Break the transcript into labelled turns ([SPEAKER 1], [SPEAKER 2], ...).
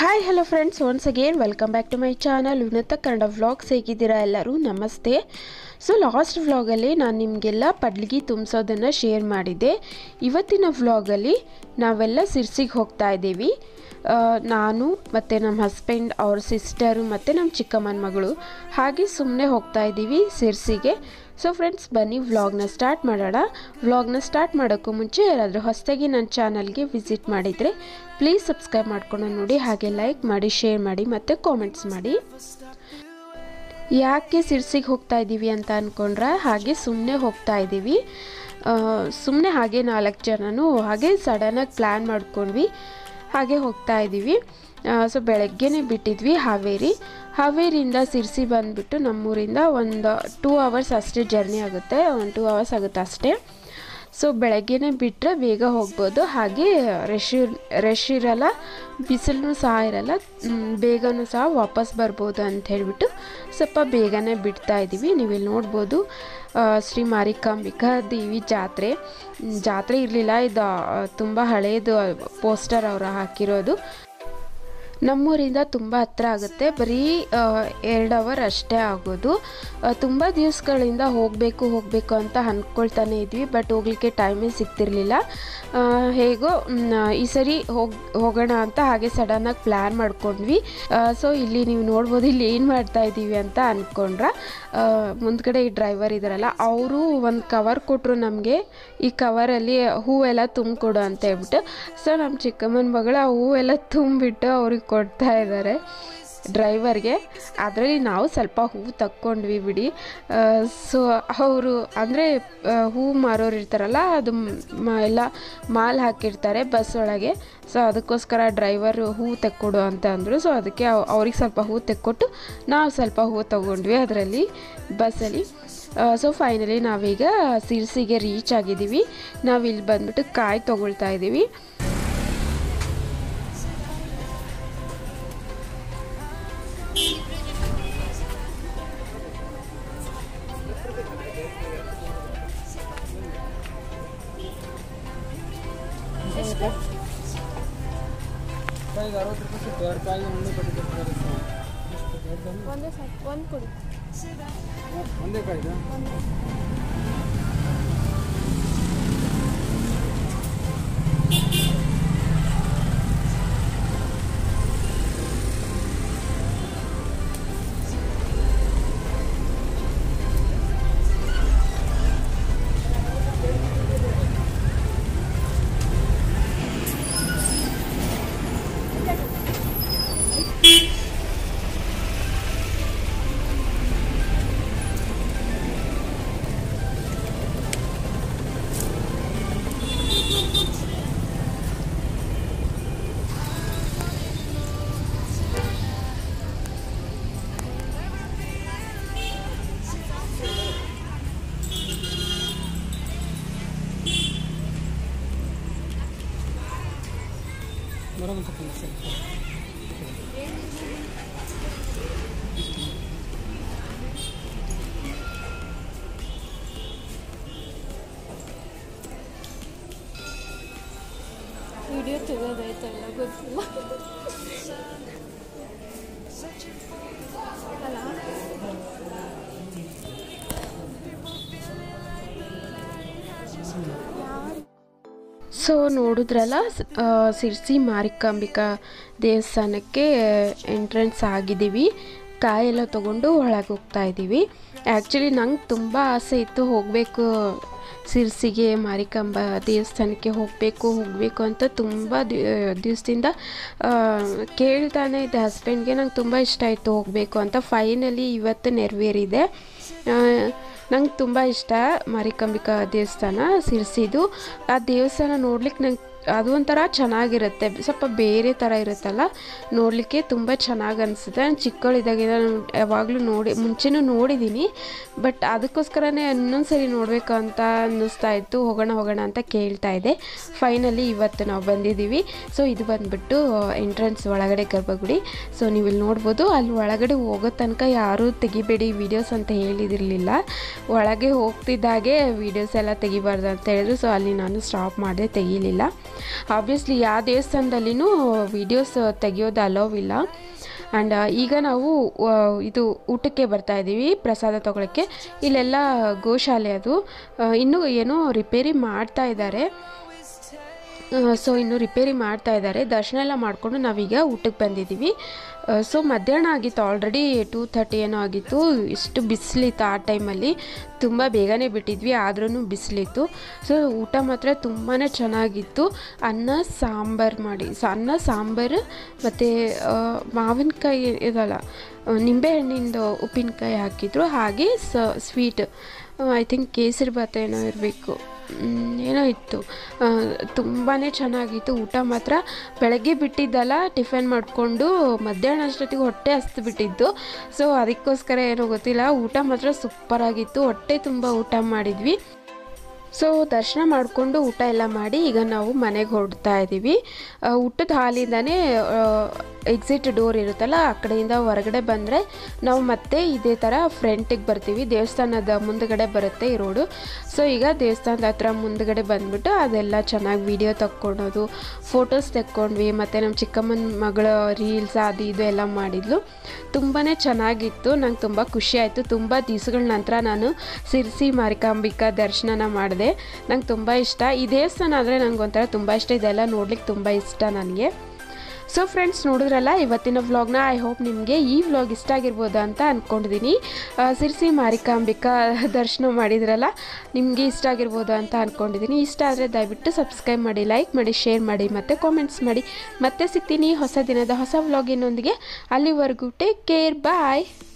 [SPEAKER 1] Hi hello friends, once again welcome back to my channel Unnatha Kannada vlogs. ಹೇಗಿದ್ದೀರಾ ಎಲ್ಲರೂ? ನಮಸ್ತೆ. So last ವ್ಲಾಗಲ್ಲಿ ನಾನು ನಿಮಗೆಲ್ಲ ಪಡ್ಲಿಗೆ ತುಂಬಿಸೋದನ್ನು ಶೇರ್ ಮಾಡಿದ್ದೆ. ಇವತ್ತಿನ ವ್ಲಾಗಲ್ಲಿ ನಾವೆಲ್ಲ ಸಿರ್ಸಿಗೆ ಹೋಗ್ತಾ ಇದ್ದೀವಿ. ನಾನು ಮತ್ತು ನಮ್ಮ ಹಸ್ಬೆಂಡ್, ಅವ್ರ ಸಿಸ್ಟರು ಮತ್ತು ನಮ್ಮ ಚಿಕ್ಕಮ್ಮನ ಮಗಳು, ಹಾಗೆ ಸುಮ್ಮನೆ ಹೋಗ್ತಾ ಇದ್ದೀವಿ ಸಿರ್ಸಿಗೆ. ಸೊ ಫ್ರೆಂಡ್ಸ್, ಬನ್ನಿ ವ್ಲಾಗ್ನ ಸ್ಟಾರ್ಟ್ ಮಾಡೋಣ. ವ್ಲಾಗ್ನ ಸ್ಟಾರ್ಟ್ ಮಾಡೋಕ್ಕೂ ಮುಂಚೆ ಯಾರಾದರೂ ಹೊಸದಾಗಿ ನನ್ನ ಚಾನಲ್ಗೆ ವಿಸಿಟ್ ಮಾಡಿದರೆ ಪ್ಲೀಸ್ ಸಬ್ಸ್ಕ್ರೈಬ್ ಮಾಡ್ಕೊಂಡು ನೋಡಿ, ಹಾಗೆ ಲೈಕ್ ಮಾಡಿ, ಶೇರ್ ಮಾಡಿ ಮತ್ತು ಕಾಮೆಂಟ್ಸ್ ಮಾಡಿ. ಯಾಕೆ ಸಿರ್ಸಿಗೆ ಹೋಗ್ತಾ ಇದ್ದೀವಿ ಅಂತ ಅಂದ್ಕೊಂಡ್ರೆ, ಹಾಗೆ ಸುಮ್ಮನೆ ಹೋಗ್ತಾ ಇದ್ದೀವಿ. ಸುಮ್ಮನೆ ಹಾಗೆ 4 ಜನನೂ ಹಾಗೆ ಸಡನ್ನಾಗಿ ಪ್ಲ್ಯಾನ್ ಮಾಡ್ಕೊಂಡ್ವಿ, ಹಾಗೆ ಹೋಗ್ತಾ ಇದ್ದೀವಿ. ಸೊ ಬೆಳಗ್ಗೆನೇ ಬಿಟ್ಟಿದ್ವಿ ಹಾವೇರಿಯಿಂದ ಸಿರ್ಸಿ ಬಂದುಬಿಟ್ಟು ನಮ್ಮೂರಿಂದ ಒಂದು 2 ಅವರ್ಸ್ ಅಷ್ಟೇ ಜರ್ನಿ ಆಗುತ್ತೆ, 2 ಅವರ್ಸ್ ಆಗುತ್ತೆ ಅಷ್ಟೇ. ಸೊ ಬೆಳಗ್ಗೆನೇ ಬಿಟ್ಟರೆ ಬೇಗ ಹೋಗ್ಬೋದು, ಹಾಗೆ ರಶ್ ಇರಲ್ಲ, ಬಿಸಿಲೂ ಸಹ ಇರಲ್ಲ, ಬೇಗನೂ ಸಹ ವಾಪಸ್ ಬರ್ಬೋದು ಅಂತ ಹೇಳಿಬಿಟ್ಟು ಸ್ವಲ್ಪ ಬೇಗನೆ ಬಿಡ್ತಾ ಇದ್ದೀವಿ. ನೀವಿಲ್ಲಿ ನೋಡ್ಬೋದು ಶ್ರೀ ಮಾರಿಕಂಬಿಕಾ ದೇವಿ ಜಾತ್ರೆ ಇರಲಿಲ್ಲ, ಇದು ತುಂಬ ಹಳೆಯದು ಪೋಸ್ಟರ್ ಅವರು ಹಾಕಿರೋದು. ನಮ್ಮೂರಿಂದ ತುಂಬ ಹತ್ರ ಆಗುತ್ತೆ, ಬರೀ 2 ಅವರ್ ಅಷ್ಟೇ ಆಗೋದು. ತುಂಬ ದಿವಸಗಳಿಂದ ಹೋಗಬೇಕು ಅಂತ ಅಂದ್ಕೊಳ್ತಾನೆ ಇದ್ವಿ, ಬಟ್ ಹೋಗ್ಲಿಕ್ಕೆ ಟೈಮೇ ಸಿಗ್ತಿರ್ಲಿಲ್ಲ. ಹೇಗೋ ಈ ಸರಿ ಹೋಗೋಣ ಅಂತ ಹಾಗೆ ಸಡನ್ನಾಗಿ ಪ್ಲ್ಯಾನ್ ಮಾಡ್ಕೊಂಡ್ವಿ. ಸೊ ಇಲ್ಲಿ ನೀವು ನೋಡ್ಬೋದು, ಇಲ್ಲಿ ಏನು ಮಾಡ್ತಾ ಇದ್ದೀವಿ ಅಂತ ಅಂದ್ಕೊಂಡ್ರೆ, ಮುಂದ್ಗಡೆ ಈ ಡ್ರೈವರ್ ಇದ್ದಾರಲ್ಲ, ಅವರು ಒಂದು ಕವರ್ ಕೊಟ್ಟರು ನಮಗೆ. ಈ ಕವರಲ್ಲಿ ಹೂವೆಲ್ಲ ತುಂಬಿಕೊಡು ಅಂತ ಹೇಳ್ಬಿಟ್ಟು. ಸೊ ನಮ್ಮ ಚಿಕ್ಕಮ್ಮನ ಮಗಳು ಆ ಹೂವೆಲ್ಲ ತುಂಬಿಬಿಟ್ಟು ಅವ್ರಿಗೆ ಕೊಡ್ತಾ ಇದ್ದಾರೆ ಡ್ರೈವರ್ಗೆ. ಅದರಲ್ಲಿ ನಾವು ಸ್ವಲ್ಪ ಹೂವು ತಕ್ಕೊಂಡ್ವಿ ಬಿಡಿ. ಸೊ ಅವರು ಅಂದರೆ ಹೂ ಮಾರೋರು ಇರ್ತಾರಲ್ಲ, ಅದು ಎಲ್ಲ ಮಾಲ್ ಹಾಕಿರ್ತಾರೆ ಬಸ್ ಒಳಗೆ. ಸೊ ಅದಕ್ಕೋಸ್ಕರ ಡ್ರೈವರ್ ಹೂವು ತೆಕ್ಕೊಡು ಅಂತ ಅಂದರು. ಸೊ ಅದಕ್ಕೆ ಅವ್ರಿಗೆ ಸ್ವಲ್ಪ ಹೂವು ತೆಕ್ಕೊಟ್ಟು ನಾವು ಸ್ವಲ್ಪ ಹೂವು ತೊಗೊಂಡ್ವಿ ಅದರಲ್ಲಿ ಬಸ್ಸಲ್ಲಿ. ಸೊ ಫೈನಲಿ ನಾವೀಗ ಸಿರ್ಸಿಗೆ ರೀಚ್ ಆಗಿದ್ದೀವಿ. ನಾವಿಲ್ಲಿ ಬಂದ್ಬಿಟ್ಟು ಕಾಯಿ ತೊಗೊಳ್ತಾ ಇದ್ದೀವಿ.
[SPEAKER 2] ಒಂದೇ ಕಾಯ್ದ
[SPEAKER 3] ವಿಡಿಯೋ ತೆಗೋದಾಯ್ತಲ್ಲ, ಗೊತ್ತಿಲ್ಲ ಅಲ್ಲ.
[SPEAKER 1] ಸೊ ನೋಡಿದ್ರಲ್ಲ, ಸಿರ್ಸಿ ಮಾರಿಕಂಬಿಕಾ ದೇವಸ್ಥಾನಕ್ಕೆ ಎಂಟ್ರೆನ್ಸ್ ಆಗಿದ್ದೀವಿ. ಕಾಯೆಲ್ಲ ತೊಗೊಂಡು ಒಳಗೆ ಹೋಗ್ತಾ ಇದ್ದೀವಿ. ಆ್ಯಕ್ಚುಲಿ ನಂಗೆ ತುಂಬ ಆಸೆ ಇತ್ತು ಹೋಗಬೇಕು ಸಿರ್ಸಿಗೆ, ಮಾರಿಕಾಂಬ ದೇವಸ್ಥಾನಕ್ಕೆ ಹೋಗಬೇಕು ಅಂತ ತುಂಬ ದಿವಸದಿಂದ ಕೇಳ್ತಾನೆ ಇದ್ದೆ ಹಸ್ಬೆಂಡ್ಗೆ. ನಂಗೆ ತುಂಬ ಇಷ್ಟ ಆಯಿತು ಹೋಗಬೇಕು ಅಂತ. ಫೈನಲಿ ಇವತ್ತು ನೆರವೇರಿದೆ. ನಂಗೆ ತುಂಬ ಇಷ್ಟ ಮಾರಿಕಂಬಿಕಾ ದೇವಸ್ಥಾನ ಸಿರ್ಸಿದು. ಆ ದೇವಸ್ಥಾನ ನೋಡ್ಲಿಕ್ಕೆ ನಂಗೆ ಅದು ಒಂಥರ ಚೆನ್ನಾಗಿರುತ್ತೆ, ಸ್ವಲ್ಪ ಬೇರೆ ಥರ ಇರುತ್ತಲ್ಲ, ನೋಡಲಿಕ್ಕೆ ತುಂಬ ಚೆನ್ನಾಗಿ ಅನಿಸುತ್ತೆ. ನಾನು ಚಿಕ್ಕವಳಿದ್ದಾಗಿಂದ ನಾನು ಯಾವಾಗಲೂ ಮುಂಚೆನೂ ನೋಡಿದ್ದೀನಿ, ಬಟ್ ಅದಕ್ಕೋಸ್ಕರನೇ ಇನ್ನೊಂದು ಸರಿ ನೋಡಬೇಕು ಅಂತ ಅನ್ನಿಸ್ತಾ ಇತ್ತು. ಹೋಗೋಣ ಅಂತ ಕೇಳ್ತಾ ಇದ್ದೆ. ಫೈನಲಿ ಇವತ್ತು ನಾವು ಬಂದಿದ್ದೀವಿ. ಸೊ ಇದು ಬಂದುಬಿಟ್ಟು ಎಂಟ್ರೆನ್ಸ್ ಒಳಗಡೆ ಗರ್ಭಗುಡಿ. ಸೊ ನೀವು ಇಲ್ಲಿ ನೋಡ್ಬೋದು, ಅಲ್ಲಿ ಒಳಗಡೆ ಹೋಗೋ ತನಕ ಯಾರೂ ತೆಗಿಬೇಡಿ ವೀಡಿಯೋಸ್ ಅಂತ ಹೇಳಿದಿರಲಿಲ್ಲ. ಒಳಗೆ ಹೋಗ್ತಿದ್ದಾಗೆ ವೀಡಿಯೋಸ್ ಎಲ್ಲ ತೆಗಿಬಾರ್ದು ಅಂತ ಹೇಳಿದ್ರು. ಸೊ ಅಲ್ಲಿ ನಾನು ಸ್ಟಾಪ್ ಮಾಡಿದೆ, ತೆಗಿಲಿಲ್ಲ. ಆಬ್ವಿಯಸ್ಲಿ ಯಾವ ದೇವಸ್ಥಾನದಲ್ಲಿನೂ ವೀಡಿಯೋಸ್ ತೆಗಿಯೋದು ಅಲೋವಿಲ್ಲ. ಆ್ಯಂಡ್ ಈಗ ನಾವು ಇದು ಊಟಕ್ಕೆ ಬರ್ತಾ ಇದ್ದೀವಿ ಪ್ರಸಾದ ತೊಗೊಳಕ್ಕೆ. ಇಲ್ಲೆಲ್ಲ ಗೋಶಾಲೆ ಅದು, ಇನ್ನೂ ಏನೋ ರಿಪೇರಿ ಮಾಡ್ತಾ ಇದ್ದಾರೆ. ಸೊ ಇನ್ನೂ ರಿಪೇರಿ ಮಾಡ್ತಾ ಇದ್ದಾರೆ. ದರ್ಶನ ಎಲ್ಲ ಮಾಡಿಕೊಂಡು ನಾವೀಗ ಊಟಕ್ಕೆ ಬಂದಿದ್ದೀವಿ. ಸೊ ಮಧ್ಯಾಹ್ನ ಆಗಿತ್ತು, ಆಲ್ರೆಡಿ 2:30 ಏನೋ ಆಗಿತ್ತು. ಇಷ್ಟು ಬಿಸಿಲಿತ್ತು ಆ ಟೈಮಲ್ಲಿ, ತುಂಬ ಬೇಗನೆ ಬಿಟ್ಟಿದ್ವಿ ಆದ್ರೂ ಬಿಸಿಲಿತ್ತು. ಸೊ ಊಟ ಮಾತ್ರ ತುಂಬಾ ಚೆನ್ನಾಗಿತ್ತು. ಅನ್ನ ಸಾಂಬಾರು ಮತ್ತು ಮಾವಿನಕಾಯಿ ಇದಲ್ಲ, ನಿಂಬೆಹಣ್ಣಿಂದು ಉಪ್ಪಿನಕಾಯಿ ಹಾಕಿದ್ರು. ಹಾಗೆ sweet, I think kesari bath ಏನೋ ಇರಬೇಕು, ಏನೋ ಇತ್ತು. ತುಂಬಾ ಚೆನ್ನಾಗಿತ್ತು ಊಟ ಮಾತ್ರ. ಬೆಳಗ್ಗೆ ಬಿಟ್ಟಿದ್ದಲ್ಲ, ಟಿಫನ್ ಮಾಡಿಕೊಂಡು ಮಧ್ಯಾಹ್ನ ಅಷ್ಟೊತ್ತಿಗೆ ಹೊಟ್ಟೆ ಹಸ್ದು ಬಿಟ್ಟಿದ್ದು. ಸೊ ಅದಕ್ಕೋಸ್ಕರ ಏನೋ ಗೊತ್ತಿಲ್ಲ, ಊಟ ಮಾತ್ರ ಸೂಪರಾಗಿತ್ತು. ಹೊಟ್ಟೆ ತುಂಬ ಊಟ ಮಾಡಿದ್ವಿ. ಸೊ ದರ್ಶನ ಮಾಡಿಕೊಂಡು ಊಟ ಎಲ್ಲ ಮಾಡಿ ಈಗ ನಾವು ಮನೆಗೆ ಹೊರಡ್ತಾ ಇದ್ದೀವಿ. ಊಟದ ಹಾಲಿಂದನೇ ಎಕ್ಸಿಟ್ ಡೋರ್ ಇರುತ್ತಲ್ಲ, ಆ ಕಡೆಯಿಂದ ಹೊರಗಡೆ ಬಂದರೆ ನಾವು ಮತ್ತೆ ಇದೇ ಥರ ಫ್ರಂಟಿಗೆ ಬರ್ತೀವಿ. ದೇವಸ್ಥಾನದ ಮುಂದುಗಡೆ ಬರುತ್ತೆ ಈ ರೋಡು. ಸೊ ಈಗ ದೇವಸ್ಥಾನದ ಹತ್ರ ಮುಂದುಗಡೆ ಬಂದುಬಿಟ್ಟು ಅದೆಲ್ಲ ಚೆನ್ನಾಗಿ ವಿಡಿಯೋ ತಕ್ಕೊಳೋದು, ಫೋಟೋಸ್ ತೆಕ್ಕೊಂಡ್ವಿ. ಮತ್ತು ನಮ್ಮ ಚಿಕ್ಕಮ್ಮನ ಮಗಳ ರೀಲ್ಸ್ ಅದು ಇದು ಎಲ್ಲ ಮಾಡಿದ್ಲು. ತುಂಬಾ ಚೆನ್ನಾಗಿತ್ತು. ನಂಗೆ ತುಂಬ ಖುಷಿ ಆಯಿತು. ತುಂಬ ದಿವಸಗಳ ನಂತರ ನಾನು ಸಿರ್ಸಿ ಮಾರಿಕಾಂಬಿಕಾ ದರ್ಶನ ಮಾಡಿದೆ. ನಂಗೆ ತುಂಬ ಇಷ್ಟ ಈ ದೇವಸ್ಥಾನ. ಆದರೆ ನಂಗೆ ಒಂಥರ ತುಂಬ ಇಷ್ಟ, ಇದೆಲ್ಲ ನೋಡ್ಲಿಕ್ಕೆ ತುಂಬ ಇಷ್ಟ ನನಗೆ. ಸೊ ಫ್ರೆಂಡ್ಸ್, ನೋಡಿದ್ರಲ್ಲ ಇವತ್ತಿನ ವ್ಲಾಗ್ನ. ಐ ಹೋಪ್ ನಿಮಗೆ ಈ ವ್ಲಾಗ್ ಇಷ್ಟ ಆಗಿರ್ಬೋದು ಅಂತ ಅಂದ್ಕೊಂಡಿದ್ದೀನಿ. ಸಿರ್ಸಿ ಮಾರಿಕಾಂಬಿಕಾ ದರ್ಶನ ಮಾಡಿದ್ರಲ್ಲ, ನಿಮಗೆ ಇಷ್ಟ ಆಗಿರ್ಬೋದು ಅಂತ ಅಂದ್ಕೊಂಡಿದ್ದೀನಿ. ಇಷ್ಟ ಆದರೆ ದಯವಿಟ್ಟು ಸಬ್ಸ್ಕ್ರೈಬ್ ಮಾಡಿ, ಲೈಕ್ ಮಾಡಿ, ಶೇರ್ ಮಾಡಿ ಮತ್ತು ಕಾಮೆಂಟ್ಸ್ ಮಾಡಿ. ಮತ್ತೆ ಸಿಗ್ತೀನಿ ಹೊಸ ದಿನದ ಹೊಸ ವ್ಲಾಗಿನೊಂದಿಗೆ. ಅಲ್ಲಿವರೆಗೂ ಟೇಕ್ ಕೇರ್, ಬಾಯ್.